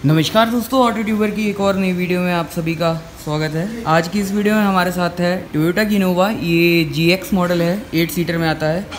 नमस्कार दोस्तों, auto tuber की एक और नई वीडियो में आप सभी का स्वागत है। आज की इस वीडियो में हमारे साथ है टोयोटा की इनोवा। ये GX मॉडल है, 8 सीटर में आता है।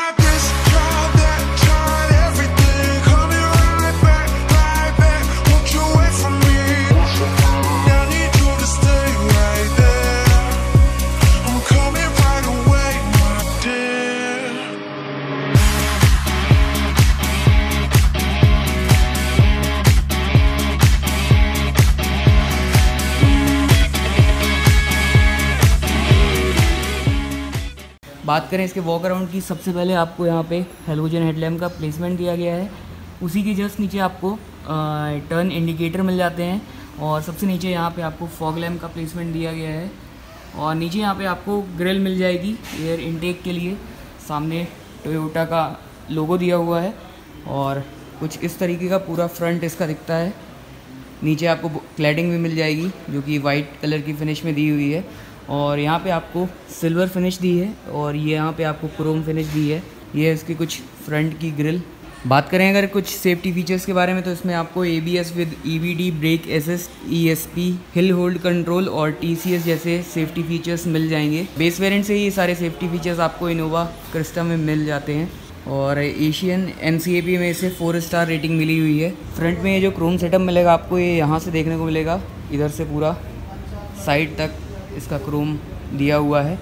बात करें इसके वॉक अराउंड की, सबसे पहले आपको यहाँ पे हेलोजन हेडलैम्प का प्लेसमेंट दिया गया है। उसी के जस्ट नीचे आपको टर्न इंडिकेटर मिल जाते हैं और सबसे नीचे यहाँ पे आपको फॉग लैम्प का प्लेसमेंट दिया गया है। और नीचे यहाँ पे आपको ग्रिल मिल जाएगी एयर इनटेक के लिए। सामने टोयोटा का लोगो दिया हुआ है और कुछ इस तरीके का पूरा फ्रंट इसका दिखता है। नीचे आपको क्लैडिंग भी मिल जाएगी जो कि वाइट कलर की फिनिश में दी हुई है और यहाँ पे आपको सिल्वर फिनिश दी है और ये यहाँ पे आपको क्रोम फिनिश दी है। ये है इसकी कुछ फ्रंट की ग्रिल। बात करें अगर कुछ सेफ्टी फीचर्स के बारे में तो इसमें आपको ABS with EBD, brake assist, ESP, hill hold control और TCS जैसे सेफ्टी फीचर्स मिल जाएंगे। बेस वेरिएंट से ही सारे सेफ्टी फीचर्स आपको इनोवा क्रिस्टा में मिल जाते हैं और एशियन NCAP में इसे 4 स्टार रेटिंग मिली हुई है। फ्रंट में ये जो क्रोम सेटअप मिलेगा आपको, ये यहाँ से देखने को मिलेगा। इधर से पूरा साइड तक इसका क्रोम दिया हुआ है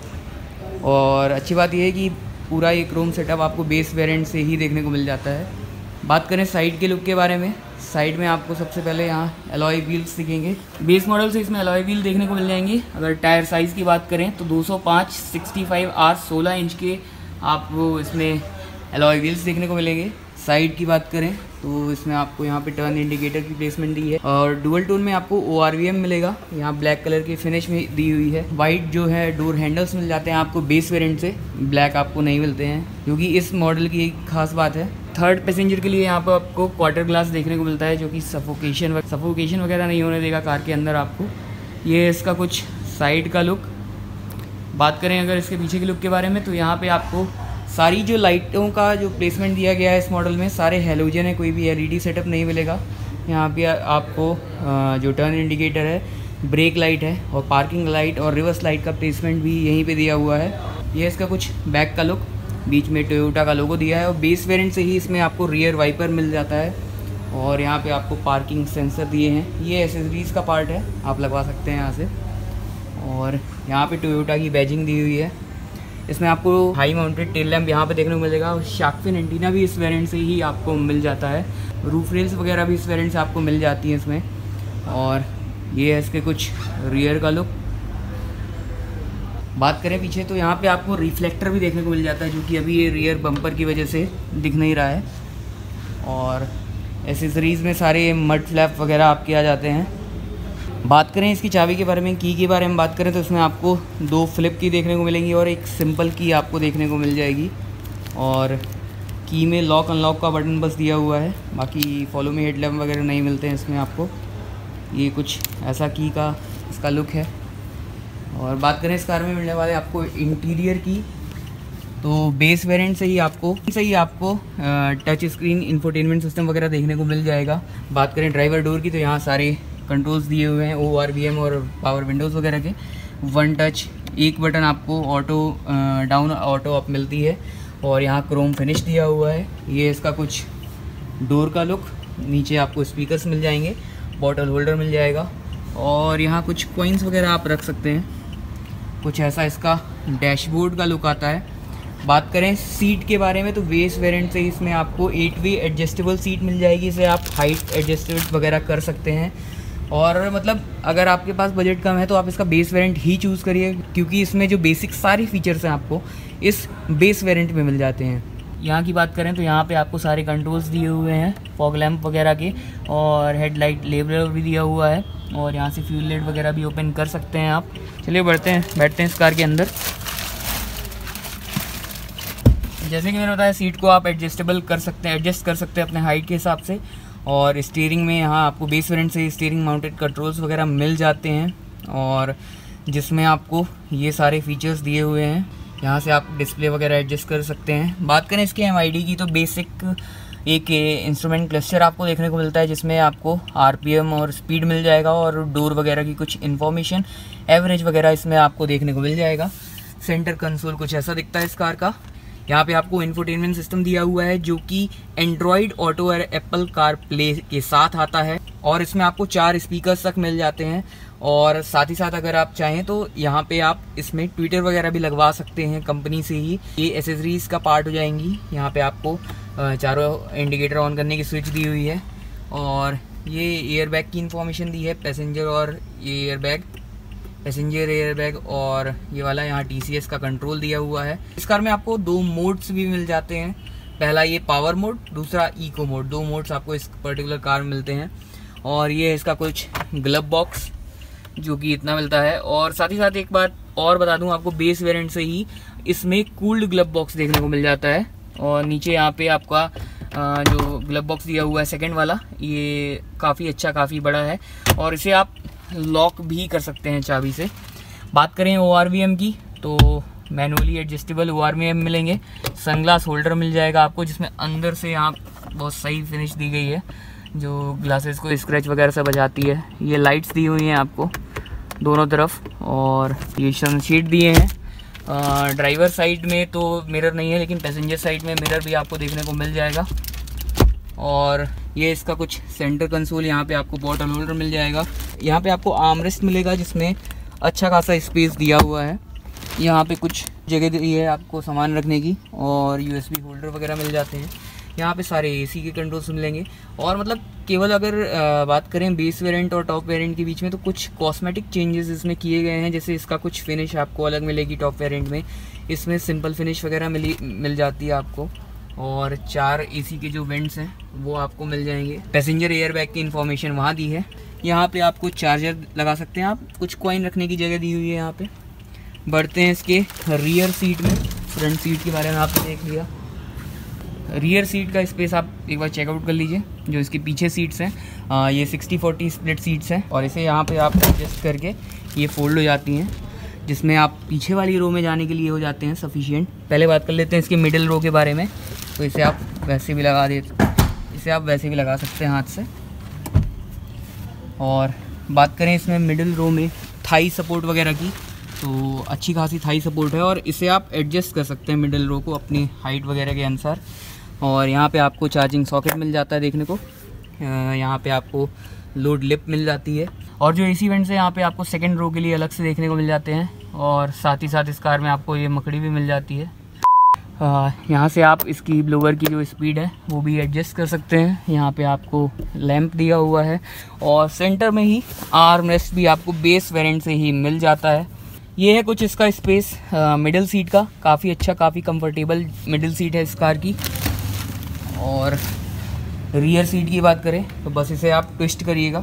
और अच्छी बात यह है कि पूरा ये क्रोम सेटअप आपको बेस वेरिएंट से ही देखने को मिल जाता है। बात करें साइड के लुक के बारे में, साइड में आपको सबसे पहले यहाँ एलॉय व्हील्स दिखेंगे। बेस मॉडल से इसमें एलॉय व्हील देखने को मिल जाएंगे। अगर टायर साइज़ की बात करें तो 205 65R 16 इंच के आपको इसमें एलॉय व्हील्स देखने को मिलेंगे। साइड की बात करें तो इसमें आपको यहाँ पे टर्न इंडिकेटर की प्लेसमेंट दी है और डुअल टोन में आपको ORVM मिलेगा। यहाँ ब्लैक कलर की फिनिश में दी हुई है। वाइट जो है डोर हैंडल्स मिल जाते हैं आपको बेस वेरिएंट से, ब्लैक आपको नहीं मिलते हैं क्योंकि इस मॉडल की एक खास बात है। थर्ड पैसेंजर के लिए यहाँ पर आपको क्वार्टर ग्लास देखने को मिलता है जो कि सफोकेशन वगैरह नहीं होने देगा कार के अंदर आपको। ये इसका कुछ साइड का लुक। बात करें अगर इसके पीछे के लुक के बारे में तो यहाँ पर आपको सारी जो लाइटों का जो प्लेसमेंट दिया गया है इस मॉडल में सारे हैलोजन है, कोई भी LED सेटअप नहीं मिलेगा। यहाँ पे आपको जो टर्न इंडिकेटर है, ब्रेक लाइट है और पार्किंग लाइट और रिवर्स लाइट का प्लेसमेंट भी यहीं पे दिया हुआ है। ये इसका कुछ बैक का लुक, बीच में टोयोटा का लोगो दिया है और बेस वेरिएंट से ही इसमें आपको रियर वाइपर मिल जाता है और यहाँ पर आपको पार्किंग सेंसर दिए हैं। ये एसेसरीज़ का पार्ट है, आप लगवा सकते हैं यहाँ से। और यहाँ पर टोयोटा की बैजिंग दी हुई है। इसमें आपको हाई माउंटेड टेल लैम्प यहाँ पे देखने को मिलेगा और शार्क फिन एंटीना भी इस वेरिएंट से ही आपको मिल जाता है। रूफ रेल्स वगैरह भी इस वेरिएंट से आपको मिल जाती हैं इसमें। और ये है इसके कुछ रियर का लुक। बात करें पीछे तो यहाँ पे आपको रिफ्लेक्टर भी देखने को मिल जाता है जो कि अभी ये रियर बम्पर की वजह से दिख नहीं रहा है। और एसेसरीज़ में सारे मड फ्लैप वगैरह आपके आ जाते हैं। बात करें इसकी चाबी के बारे में, की के बारे में बात करें तो इसमें आपको 2 फ्लिप की देखने को मिलेंगी और एक सिंपल की आपको देखने को मिल जाएगी। और की में लॉक अनलॉक का बटन बस दिया हुआ है, बाकी फॉलो में हेडलैम्प वगैरह नहीं मिलते हैं इसमें आपको। ये कुछ ऐसा की का इसका लुक है। और बात करें इस कार में मिलने वाले आपको इंटीरियर की, तो बेस वेरिएंट से ही आपको टच स्क्रीन इंफोटेनमेंट सिस्टम वगैरह देखने को मिल जाएगा। बात करें ड्राइवर डोर की तो यहाँ सारे कंट्रोल्स दिए हुए हैं ORVM और पावर विंडोज़ वगैरह के। 1 टच, एक बटन आपको ऑटो डाउन ऑटो अप मिलती है और यहाँ क्रोम फिनिश दिया हुआ है। ये इसका कुछ डोर का लुक। नीचे आपको स्पीकर्स मिल जाएंगे, बॉटल होल्डर मिल जाएगा और यहाँ कुछ कॉइन्स वगैरह आप रख सकते हैं। कुछ ऐसा इसका डैशबोर्ड का लुक आता है। बात करें सीट के बारे में तो बेस वेरिएंट से इसमें आपको 8 वे एडजस्टेबल सीट मिल जाएगी। इसे आप हाइट एडजस्टेबल वगैरह कर सकते हैं और मतलब अगर आपके पास बजट कम है तो आप इसका बेस वेरिएंट ही चूज़ करिए क्योंकि इसमें जो बेसिक सारी फीचर्स हैं आपको इस बेस वेरिएंट में मिल जाते हैं। यहाँ की बात करें तो यहाँ पे आपको सारे कंट्रोल्स दिए हुए हैं फॉग लैम्प वगैरह के और हेडलाइट लेबल भी दिया हुआ है और यहाँ से फ्यूल लाइट वगैरह भी ओपन कर सकते हैं आप। चलिए बैठते हैं इस कार के अंदर। जैसे कि मैंने बताया, सीट को आप एडजस्ट कर सकते हैं अपने हाइट के हिसाब से। और स्टीयरिंग में यहाँ आपको बेस वेरिएंट से स्टीयरिंग माउंटेड कंट्रोल्स वगैरह मिल जाते हैं और जिसमें आपको ये सारे फीचर्स दिए हुए हैं। यहाँ से आप डिस्प्ले वगैरह एडजस्ट कर सकते हैं। बात करें इसके MID की तो बेसिक एक इंस्ट्रूमेंट क्लस्टर आपको देखने को मिलता है जिसमें आपको आरपीएम और स्पीड मिल जाएगा और डोर वगैरह की कुछ इन्फॉर्मेशन, एवरेज वगैरह इसमें आपको देखने को मिल जाएगा। सेंटर कंसोल कुछ ऐसा दिखता है इस कार का। यहाँ पे आपको इंफोटेनमेंट सिस्टम दिया हुआ है जो कि एंड्रॉयड ऑटो और एप्पल कार प्ले के साथ आता है और इसमें आपको 4 स्पीकर्स तक मिल जाते हैं। और साथ ही साथ अगर आप चाहें तो यहाँ पे आप इसमें ट्विटर वगैरह भी लगवा सकते हैं कंपनी से ही। ये एसेसरीज का पार्ट हो जाएंगी। यहाँ पे आपको चारों इंडिकेटर ऑन करने की स्विच दी हुई है और ये एयरबैग की इंफॉर्मेशन दी है, पैसेंजर और ये एयरबैग, पैसेंजर एयरबैग और ये वाला यहाँ TCS का कंट्रोल दिया हुआ है। इस कार में आपको 2 मोड्स भी मिल जाते हैं। पहला ये पावर मोड, दूसरा इको मोड। 2 मोड्स आपको इस पर्टिकुलर कार में मिलते हैं। और ये इसका कुछ ग्लव बॉक्स जो कि इतना मिलता है। और साथ ही साथ एक बात और बता दूं आपको, बेस वेरिएंट से ही इसमें कूल्ड ग्लव बॉक्स देखने को मिल जाता है। और नीचे यहाँ पे आपका जो ग्लव बॉक्स दिया हुआ है सेकंड वाला, ये काफ़ी अच्छा, काफ़ी बड़ा है और इसे आप लॉक भी कर सकते हैं चाबी से। बात करें ORVM की तो मैनुअली एडजस्टेबल ORVM मिलेंगे। सनग्लास होल्डर मिल जाएगा आपको जिसमें अंदर से यहाँ बहुत सही फिनिश दी गई है जो ग्लासेस को स्क्रैच वगैरह से बचाती है। ये लाइट्स दी हुई हैं आपको दोनों तरफ और ये सनशेड दिए हैं। ड्राइवर साइड में तो मिरर नहीं है लेकिन पैसेंजर साइड में मिरर भी आपको देखने को मिल जाएगा। और ये इसका कुछ सेंटर कंसोल, यहाँ पे आपको बॉटल होल्डर मिल जाएगा। यहाँ पे आपको आर्मरेस्ट मिलेगा जिसमें अच्छा खासा स्पेस दिया हुआ है। यहाँ पे कुछ जगह दी है आपको सामान रखने की और USB होल्डर वगैरह मिल जाते हैं। यहाँ पे सारे AC के कंट्रोल्स मिलेंगे। और मतलब केवल अगर बात करें बेस वेरिएंट और टॉप वेरिएंट के बीच में तो कुछ कॉस्मेटिक चेंजेस इसमें किए गए हैं। जैसे इसका कुछ फिनिश आपको अलग मिलेगी टॉप वेरिएंट में, इसमें सिंपल फिनिश वगैरह मिल जाती है आपको। और 4 AC के जो वेंट्स हैं वो आपको मिल जाएंगे। पैसेंजर एयरबैग की इन्फॉर्मेशन वहाँ दी है। यहाँ पे आपको चार्जर लगा सकते हैं आप, कुछ कॉइन रखने की जगह दी हुई है यहाँ पे। बढ़ते हैं इसके रियर सीट में। फ्रंट सीट के बारे में आपने देख लिया। रियर सीट का स्पेस आप एक बार चेकआउट कर लीजिए। जो इसके पीछे सीट्स हैं ये 60-40 स्प्लिट सीट्स हैं और इसे यहाँ पे आप एडजस्ट करके ये फोल्ड हो जाती हैं जिसमें आप पीछे वाली रो में जाने के लिए हो जाते हैं सफिशिएंट। पहले बात कर लेते हैं इसके मिडिल रो के बारे में। तो इसे आप वैसे भी लगा सकते हैं हाथ से। और बात करें इसमें मिडिल रो में थाई सपोर्ट वगैरह की तो अच्छी खासी थाई सपोर्ट है और इसे आप एडजस्ट कर सकते हैं मिडिल रो को अपनी हाइट वगैरह के अनुसार। और यहाँ पे आपको चार्जिंग सॉकेट मिल जाता है देखने को। यहाँ पे आपको लोड लिप मिल जाती है और जो AC वेंट्स है यहाँ पे आपको सेकंड रो के लिए अलग से देखने को मिल जाते हैं। और साथ ही साथ इस कार में आपको ये मकड़ी भी मिल जाती है। यहाँ से आप इसकी ब्लोअर की जो स्पीड है वो भी एडजस्ट कर सकते हैं। यहाँ पे आपको लैंप दिया हुआ है और सेंटर में ही आर्म रेस्ट भी आपको बेस वेरिएंट से ही मिल जाता है। ये है कुछ इसका स्पेस मिडिल सीट का। काफ़ी अच्छा, काफ़ी कंफर्टेबल मिडिल सीट है इस कार की। और रियर सीट की बात करें तो बस इसे आप ट्विस्ट करिएगा,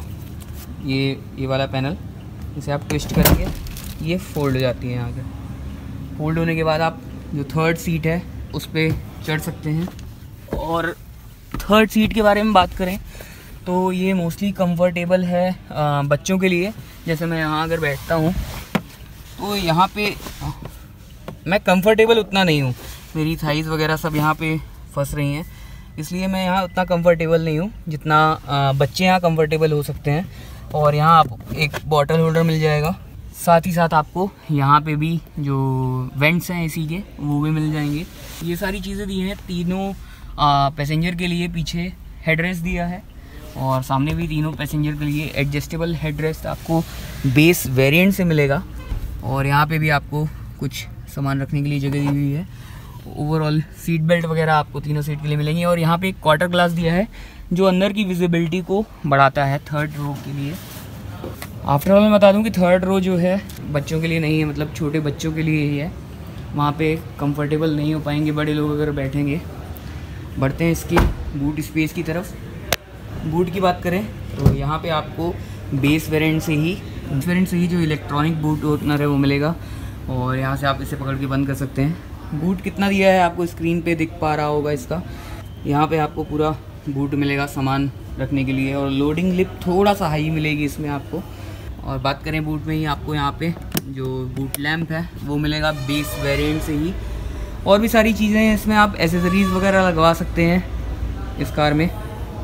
ये वाला पैनल, इसे आप ट्विस्ट करेंगे ये फोल्ड हो जाती है। यहाँ पे फोल्ड होने के बाद आप जो थर्ड सीट है उस पर चढ़ सकते हैं। और थर्ड सीट के बारे में बात करें तो ये मोस्टली कंफर्टेबल है बच्चों के लिए। जैसे मैं यहाँ अगर बैठता हूँ तो यहाँ पे मैं कंफर्टेबल उतना नहीं हूँ, मेरी थाइज़ वगैरह सब यहाँ पे फंस रही हैं, इसलिए मैं यहाँ उतना कंफर्टेबल नहीं हूँ जितना बच्चे यहाँ कंफर्टेबल हो सकते हैं। और यहाँ आप एक बॉटल होल्डर मिल जाएगा। साथ ही साथ आपको यहाँ पे भी जो वेंट्स हैं AC के वो भी मिल जाएंगे। ये सारी चीज़ें दी हैं। तीनों पैसेंजर के लिए पीछे हेडरेस्ट दिया है और सामने भी तीनों पैसेंजर के लिए एडजस्टेबल हेडरेस्ट आपको बेस वेरिएंट से मिलेगा। और यहाँ पे भी आपको कुछ सामान रखने के लिए जगह दी हुई है। ओवरऑल सीट बेल्ट वगैरह आपको तीनों सीट के लिए मिलेंगी। और यहाँ पे एक क्वार्टर ग्लास दिया है जो अंदर की विजिबिलिटी को बढ़ाता है थर्ड रो के लिए। आफ्टर ऑल मैं बता दूं कि थर्ड रो जो है बच्चों के लिए नहीं है, मतलब छोटे बच्चों के लिए ही है। वहाँ पे कंफर्टेबल नहीं हो पाएंगे बड़े लोग अगर बैठेंगे। बढ़ते हैं इसकी बूट स्पेस की तरफ। बूट की बात करें तो यहाँ पे आपको बेस वेरिएंट से ही जो इलेक्ट्रॉनिक बूट ओपनर है वो मिलेगा और यहाँ से आप इसे पकड़ के बंद कर सकते हैं। बूट कितना दिया है आपको स्क्रीन पे दिख पा रहा होगा इसका। यहाँ पे आपको पूरा बूट मिलेगा सामान रखने के लिए और लोडिंग लिप थोड़ा सा हाई मिलेगी इसमें आपको। और बात करें बूट में ही आपको यहाँ पे जो बूट लैंप है वो मिलेगा बेस वेरिएंट से ही। और भी सारी चीज़ें हैं इसमें, आप एसेसरीज़ वगैरह लगवा सकते हैं। इस कार में।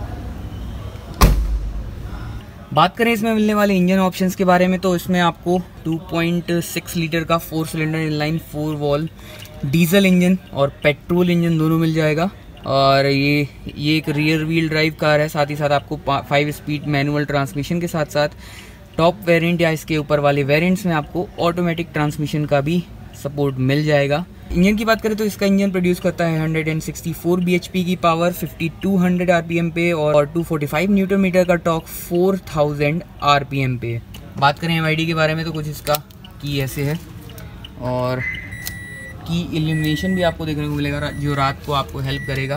बात करें इसमें मिलने वाले इंजन ऑप्शंस के बारे में, तो इसमें आपको 2.6 लीटर का 4 cylinder inline 4 valve diesel engine और पेट्रोल इंजन दोनों मिल जाएगा। और ये एक रियर व्हील ड्राइव कार है। साथ ही साथ आपको 5 स्पीड मैनुअल ट्रांसमिशन के साथ साथ टॉप वेरिएंट या इसके ऊपर वाले वेरिएंट्स में आपको ऑटोमेटिक ट्रांसमिशन का भी सपोर्ट मिल जाएगा। इंजन की बात करें तो इसका इंजन प्रोड्यूस करता है 164 bhp की पावर 5200 आरपीएम पे और 245 न्यूटन मीटर का टॉर्क 4000 आरपीएम पे। बात करें एमआईडी के बारे में तो कुछ इसका की ऐसे है और की इल्यूमिनेशन भी आपको देखने को मिलेगा जो रात को आपको हेल्प करेगा।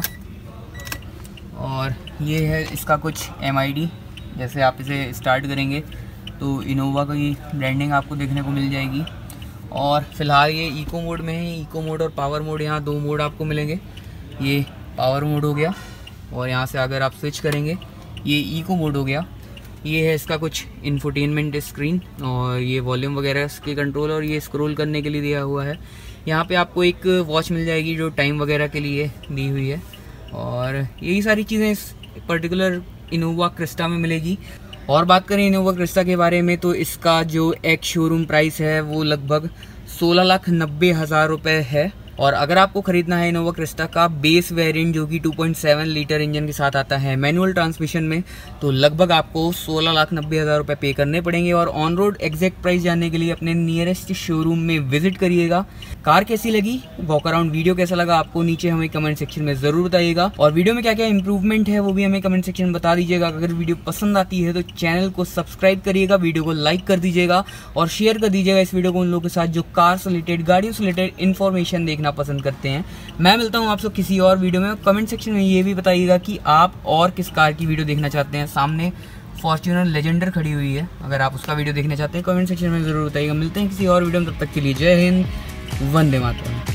और ये है इसका कुछ एमआईडी। जैसे आप इसे स्टार्ट करेंगे तो इनोवा की ब्रांडिंग आपको देखने को मिल जाएगी। और फिलहाल ये इको मोड में है। इको मोड और पावर मोड, यहाँ 2 मोड आपको मिलेंगे। ये पावर मोड हो गया और यहाँ से अगर आप स्विच करेंगे ये इको मोड हो गया। ये है इसका कुछ इंफोटेनमेंट स्क्रीन और ये वॉल्यूम वगैरह इसके कंट्रोल और ये स्क्रॉल करने के लिए दिया हुआ है। यहाँ पे आपको एक वॉच मिल जाएगी जो टाइम वगैरह के लिए दी हुई है। और यही सारी चीज़ें इस पर्टिकुलर इनोवा क्रिस्टा में मिलेगी। और बात करें इनोवा क्रिस्टा के बारे में तो इसका जो एक शोरूम प्राइस है वो लगभग 16,90,000 रुपये है। और अगर आपको ख़रीदना है इनोवा क्रिस्टा का बेस वेरिएंट जो कि 2.7 लीटर इंजन के साथ आता है मैनुअल ट्रांसमिशन में, तो लगभग आपको 16,90,000 रुपये पे करने पड़ेंगे। और ऑन रोड एग्जैक्ट प्राइस जानने के लिए अपने नियरेस्ट शोरूम में विजिट करिएगा। कार कैसी लगी, वॉक अराउंड वीडियो कैसा लगा, आपको नीचे हमें कमेंट सेक्शन में ज़रूर बताइएगा। और वीडियो में क्या क्या इंप्रूवमेंट है वो भी हमें कमेंट सेक्शन में बता दीजिएगा। अगर वीडियो पसंद आती है तो चैनल को सब्सक्राइब करिएगा, वीडियो को लाइक कर दीजिएगा और शेयर कर दीजिएगा इस वीडियो को उन लोगों के साथ जो कार से रिलेटेड, गाड़ियों से रिलेटेड इन्फॉर्मेशन देखना पसंद करते हैं। मैं मिलता हूं आपसे किसी और वीडियो में। कमेंट सेक्शन में ये भी बताइएगा कि आप और किस कार की वीडियो देखना चाहते हैं। सामने फॉर्च्यूनर लेजेंडर खड़ी हुई है, अगर आप उसका वीडियो देखना चाहते हैं कमेंट सेक्शन में ज़रूर बताइएगा। मिलते हैं किसी और वीडियो में, तब तक के लिए जय हिंद, वंदे मातरम।